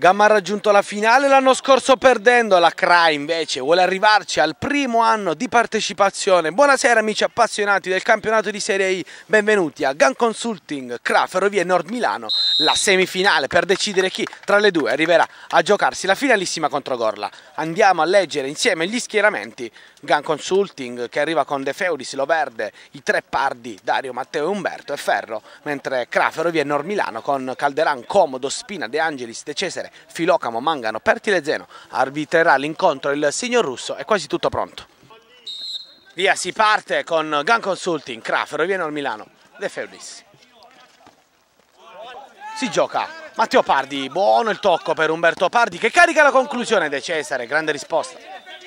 Gamma ha raggiunto la finale l'anno scorso perdendo, la CRA invece vuole arrivarci al primo anno di partecipazione. Buonasera amici appassionati del campionato di Serie I, benvenuti a Gun Consulting CRA Ferrovie Nord Milano, la semifinale per decidere chi tra le due arriverà a giocarsi la finalissima contro Gorla. Andiamo a leggere insieme gli schieramenti. Gun Consulting che arriva con De Feudis, Loverde, i tre pardi Dario, Matteo e Umberto e Ferro, mentre CRA Ferrovie Nord Milano con Calderan, Comodo, Spina, De Angelis, De Cesare, Filocamo, Mangano, Pertile Zeno. Arbitrerà l'incontro il signor Russo, è quasi tutto pronto. Via, si parte con Gun Consulting, CRA Ferrovie Nord Milano, De Feudis. Si gioca Matteo Pardi, buono il tocco per Umberto Pardi che carica la conclusione. De Cesare, grande risposta.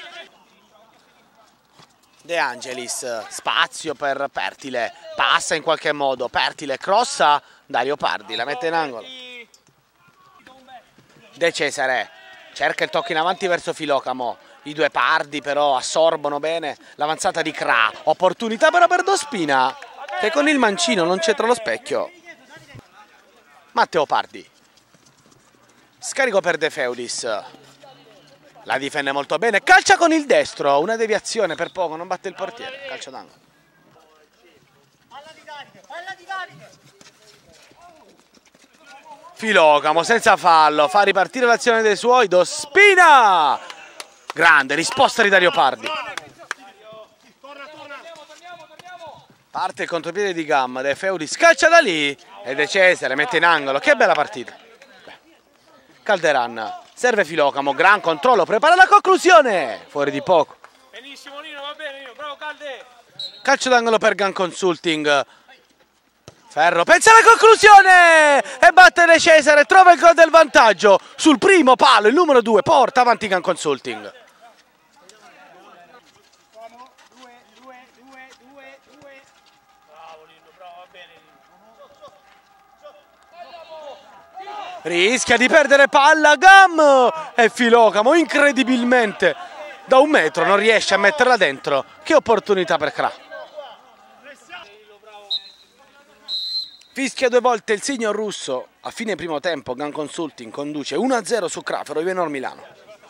De Angelis, spazio per Pertile, passa in qualche modo, Pertile crossa, Dario Pardi la mette in angolo. De Cesare cerca il tocco in avanti verso Filocamo, i due pardi però assorbono bene l'avanzata di CRA, opportunità però per Dospina che con il mancino non c'entra lo specchio. Matteo Pardi, scarico per De Feudis, la difende molto bene, calcia con il destro, una deviazione per poco, non batte il portiere, calcio d'angolo. Filocamo senza fallo, fa ripartire l'azione dei suoi, Dospina! Grande risposta di Dario Pardi. Parte il contropiede di Gamma, De Feudis calcia da lì e De Cesare mette in angolo, che bella partita. Calderan, serve Filocamo, gran controllo, prepara la conclusione, fuori di poco. Benissimo Nino, va bene Nino, bravo Calde. Calcio d'angolo per Gun Consulting. Ferro pensa alla conclusione e batte De Cesare, trova il gol del vantaggio sul primo palo, il numero 2 porta avanti Gun Consulting. Bravo Nino, bravo, va bene Nino. Rischia di perdere palla Gam e Filocamo incredibilmente da un metro non riesce a metterla dentro. Che opportunità per CRA. Fischia due volte il signor Russo. A fine primo tempo Gun Consulting conduce 1-0 su CRA Ferrovie Nord Milano.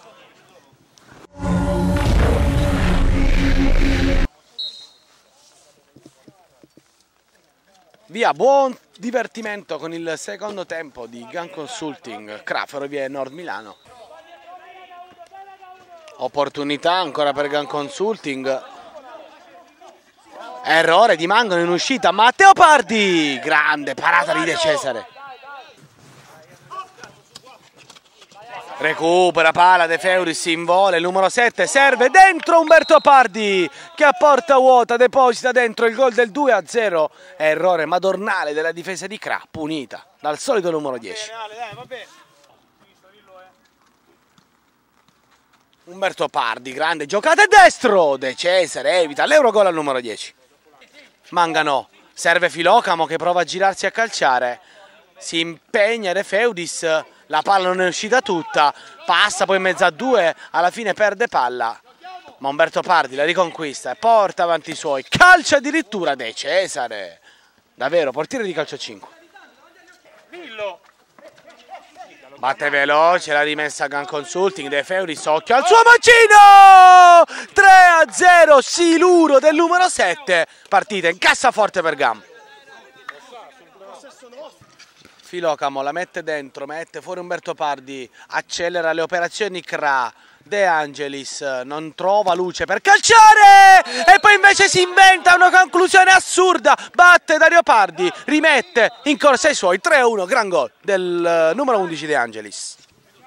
Via, buon divertimento con il secondo tempo di Gun Consulting CRA Ferrovie Nord Milano. Opportunità ancora per Gun Consulting. Errore di Mangano in uscita, Matteo Pardi, grande parata di De Cesare. Recupera palla De Feudis in vola, il numero 7 serve dentro Umberto Pardi che a porta vuota deposita dentro il gol del 2-0. Errore madornale della difesa di CRA, punita dal solito numero 10. Umberto Pardi, grande giocata e destro, De Cesare evita l'Eurogol al numero 10. Mangano, serve Filocamo che prova a girarsi a calciare, si impegna De Feudis, la palla non è uscita tutta, passa poi in mezzo a due, alla fine perde palla, ma Umberto Pardi la riconquista e porta avanti i suoi, calcia addirittura De Cesare, davvero portiere di calcio 5. Batte veloce, la rimessa Gun Consulting, De Feudis, occhio al suo mancino! 3-0, siluro del numero 7, partita in cassaforte per Gam. Filocamo la mette dentro, mette fuori Umberto Pardi, accelera le operazioni CRA. De Angelis non trova luce per calciare e poi invece si inventa una conclusione assurda, batte Dario Pardi, rimette in corsa ai suoi, 3-1, gran gol del numero 11 De Angelis.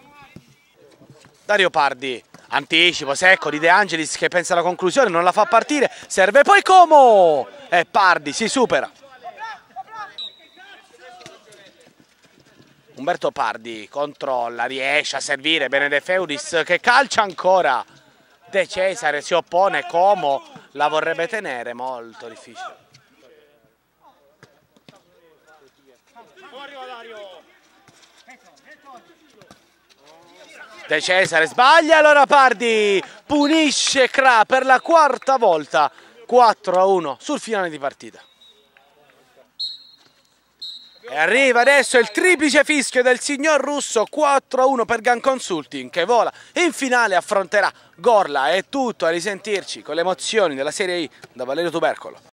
Dario Pardi, anticipo secco di De Angelis che pensa alla conclusione, non la fa partire, serve poi Como e Pardi si supera. Umberto Pardi controlla, riesce a servire bene De Feudis che calcia ancora. De Cesare si oppone, Como la vorrebbe tenere, molto difficile. De Cesare sbaglia, allora Pardi punisce CRA per la quarta volta, 4-1 sul finale di partita. E arriva adesso il triplice fischio del signor Russo, 4-1 per Gun Consulting, che vola in finale, affronterà Gorla. È tutto, a risentirci con le emozioni della Serie I da Valerio Tubercolo.